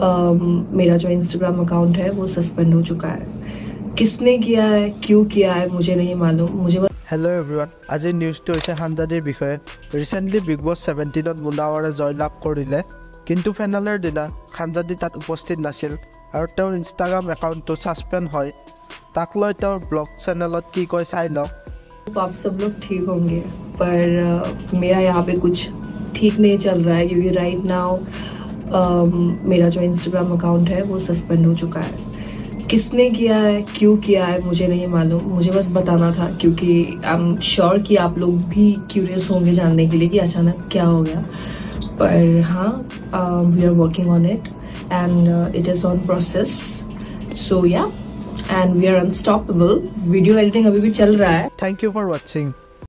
मेरा जो Instagram account है वो सस्पेंड हो चुका है। किसने किया है, क्यों किया है, मुझे नहीं मालूम। मुझे हेलो एवरीवन, आज न्यूज़টো হৈছে সানজাদিৰ বিষয়ে। ৰিচেণ্টলি বিগ বছ 17ত মুনাৱাৰে জয়লাভ কৰিলে, কিন্তু ফাইনেলৰ দিনা সানজাদি তাত উপস্থিত নাছিল আৰু তেওঁৰ ইনষ্টাগ্ৰাম একাউণ্টটো ছাছপেণ্ড হয়। তাক লৈ তেওঁৰ ব্লগ চেনেলত কি কয় চাই লওক। आप सब लोग ठीक होंगे, पर मेरा यहाँ पे कुछ ठीक नहीं चल रहा है, क्योंकि राइट नाउ मेरा जो इंस्टाग्राम अकाउंट है वो सस्पेंड हो चुका है। किसने किया है, क्यों किया है, मुझे नहीं मालूम। मुझे बस बताना था, क्योंकि आई एम श्योर कि आप लोग भी क्यूरियस होंगे जानने के लिए कि अचानक क्या हो गया। पर हाँ, we are working on it and it is on process. So yeah, and we are unstoppable. Video editing अभी भी चल रहा है। Thank you for watching.